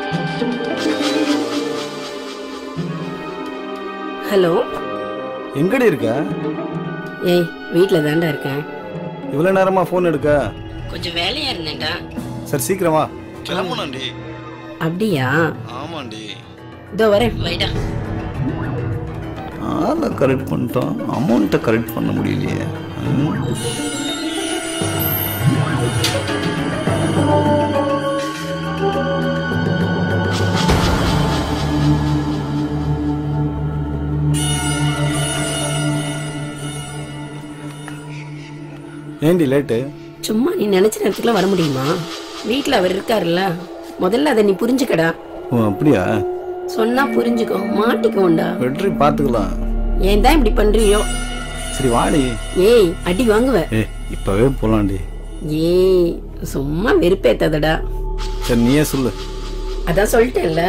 Hello, எங்கடி இருக்க? ஏய் வீட்டில் தாண்டா இருக்கேன். இவ்வளோ நேரமா ஃபோன் எடுக்க? கொஞ்சம் வேலையா இருந்தேன்டா. சரி சீக்கிரமா கிளம்பணும்டி. அப்படியா? ஆமாண்டி. இதோ வரேன், வைடா. ஆளை கரெக்ட் பண்ணிட்டோம், அமௌண்ட்டை கரெக்ட் பண்ண முடியலையே. ஏண்டி லேட்டு? சும்மா நீ நினைச்ச நேரத்துக்குலாம் வர முடியுமா? வீட்டில் அவர் இருக்காருல்ல, முதல்ல அதை நீ புரிஞ்சுக்கடா. ஓ அப்படியா? சொன்னா புரிஞ்சுக்கோ, மாட்டிக்கோண்டா. வெற்றி பார்த்துக்கலாம். ஏன் தான் இப்படி பண்றியோ? சரி வாடி. ஏய் அடி வாங்குவ. இப்பவே போலாண்டி. ஏய் சும்மா வெறுப்பேத்தாதடா. சரி நீயே சொல்லு. அதான் சொல்லிட்டேன்ல.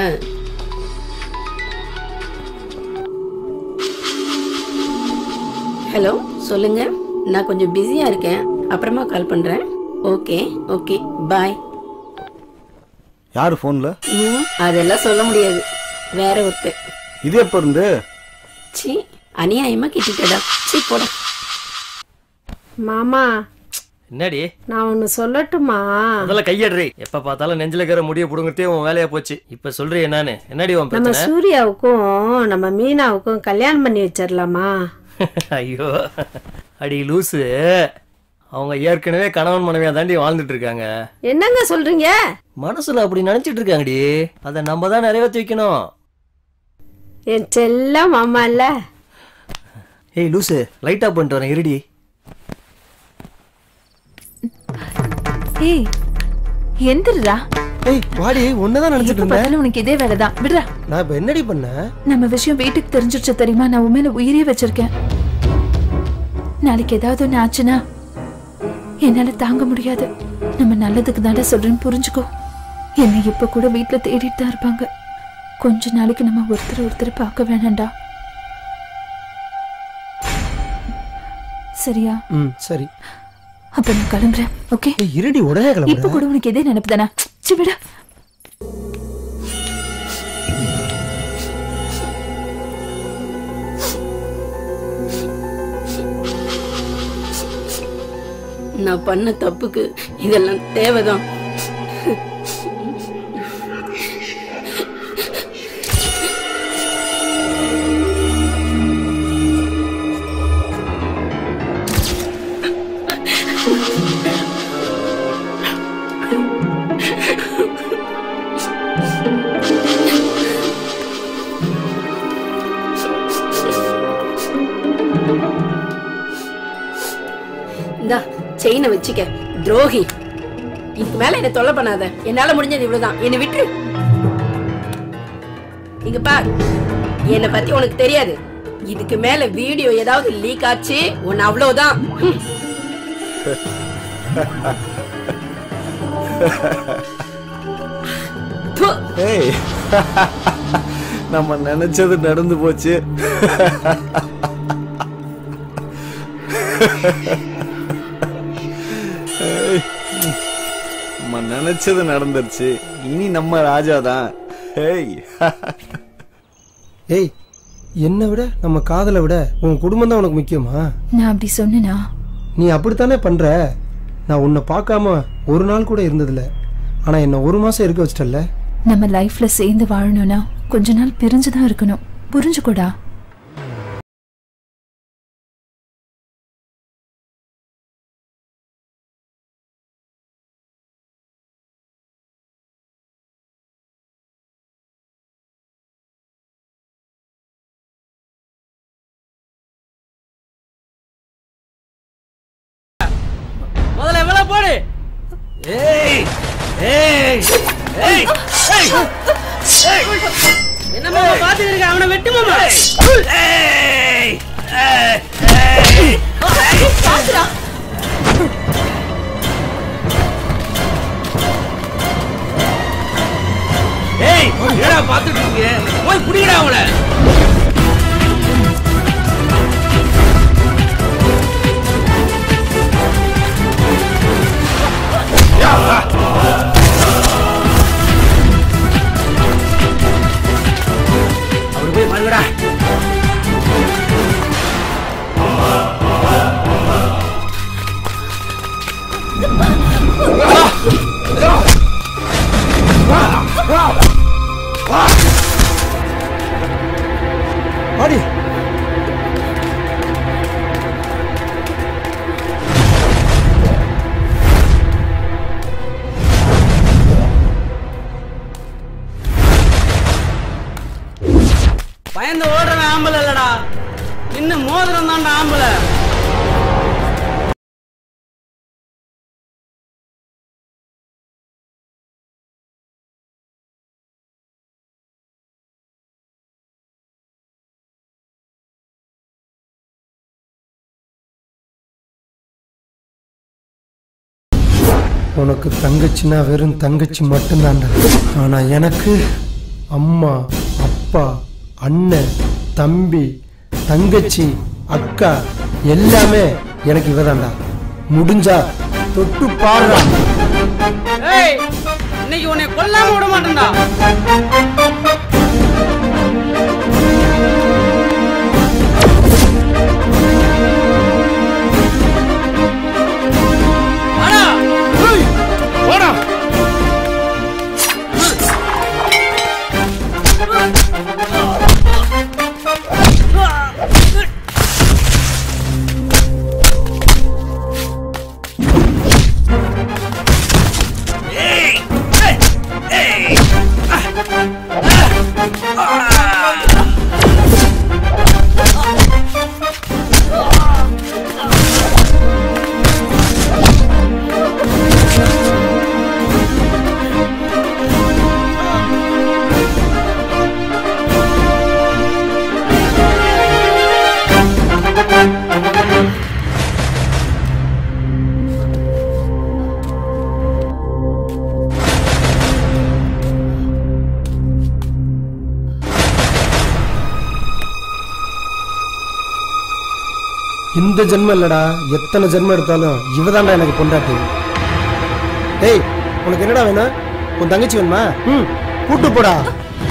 ஹலோ சொல்லுங்க, நான் கொஞ்சம் பிஸியா இருக்கேன், அப்புறமா கால் பண்றேன். Okay okay bye. யாரு போன்ல? அதெல்லாம் சொல்ல முடியாது, வேற ஒருத்தர். இது எப்ப இருந்து? சி அநியாயமா கிட்டிட்டடா. சி போட. மாமா என்னடி? நான் ஒன்னு சொல்லட்டுமா? அதெல்லாம் கையடுறி. எப்ப பார்த்தாலும் நெஞ்சில இருக்கிற முடிய புடுங்கறதே உன் வேலையா போச்சு. இப்ப சொல்றே நானு. என்னடி உன் பிரச்சனை? நம்ம சூர்யாவுக்கும் நம்ம மீனாவுக்கும் கல்யாணம் பண்ணி வச்சிரலாமா? ஐயோ அடி லூசு, அவங்க ஏற்கனவே கணவன் மனைவியா தாண்டி வாழ்ந்துட்டு இருக்காங்க. என்னங்க சொல்றீங்க? மனசுல அப்படி நினைச்சிட்டு இருக்காங்கடி, அதை நம்ம தான் நிறைவேற்றி வைக்கணும். என் செல்ல மாமா இல்ல. ஏய் லூசு, லைட் ஆஃப் பண்ணிட்டு வரேன் இருடி. ஏய் எந்திரடா. ஏய் வாடி, ஒன்னதான் நினைச்சிட்டு இருந்தேன். உனக்கு இதே வேலைதான், விடுறா. நான் இப்ப என்னடி பண்ணேன்? நம்ம விஷயம் வீட்டுக்கு தெரிஞ்சிருச்சு தெரியுமா? நான் உண்மையில உயிரே வச்சிருக்கேன். நாளைக்கு ஏதாவது ஒன்று ஆச்சுன்னா என்னால தாங்க முடியாது. நம்ம நல்லதுக்கு தாண்டா சொல்றேன்னு புரிஞ்சுக்கோ. என்னை இப்ப கூட வீட்டுல தேடிட்டு தான் இருப்பாங்க. கொஞ்ச நாளைக்கு நம்ம ஒருத்தர் பார்க்க வேணாண்டா, சரியா? சரி. அப்ப நான் கிளம்புறேன். ஓகே இருடி, உடனே கிளம்பு. இப்ப கூட உனக்கு எதே நினைப்பு தானே? விட. நான் பண்ண தப்புக்கு இதெல்லாம் தேவைதான். செயினை வச்சுக்க துரோகி. இதுக்கு மேல என்ன தொல்லை பண்ணாத. என்னால முடிஞ்சது இவ்வளவுதான், என்னை விட்டு. இங்க பார், என்னை பத்தி உனக்கு தெரியாது. இதுக்கு மேல வீடியோ ஏதாவது லீக் ஆச்சு உன்னை அவ்வளவுதான். நம்ம நினைச்சது நடந்து போச்சு. நம்ம நினைச்சது நடந்துருச்சு, இனி நம்ம ராஜாதான். ஏய், என்னை விட நம்ம காதலை விட உன் குடும்பம் தான் உனக்கு முக்கியமா? நான் அப்படி சொன்னா நீ அப்படித்தானே பண்ற. நான் உன்னை பார்க்காம ஒரு நாள் கூட இருந்ததில்ல, ஆனா என்ன ஒரு மாசம் இருக்க வச்சிட்டல்ல. நம்ம லைஃப்ல சேர்ந்து வாழணும்னா கொஞ்ச நாள் பிரிஞ்சுதான் இருக்கணும், புரிஞ்சுக்கூடா? முதல்ல எவ்வளவு போடு. ஏய் ஏய் ஏய் ஏய் என்னமா பாத்துட்டு இருக்க? அவனை வெட்டு மாமா. ஏய் ஏய் பாத்துடா. ஏய் என்னடா பாத்துட்டு இருக்கீங்க? போய் புடிங்கடா அவளை. பயந்து ஓடுறவன் ஆம்பளை இல்லடா, இன்னும் மோதிரம் தான்டா ஆம்பளை. உனக்கு தங்கச்சின்னா வெறும் தங்கச்சி மட்டும்தான்டா. ஆனா எனக்கு அம்மா, அப்பா, அண்ணன், தம்பி, தங்கச்சி, அக்கா எல்லாமே எனக்கு இவதான்டா. முடிஞ்சா தொட்டு பாடுறா. ஏய், இன்னைக்கு உன்னை கொல்லாம விட மாட்டேன்டா. இந்த ஜென்மம் இல்லடா, எத்தனை ஜென்மம் எடுத்தாலும் இவதான்டா எனக்கு பொண்டாட்டி. டேய், உனக்கு என்னடா வேணும்? உன் தங்கச்சி வேணுமா? கூட்டு போடா.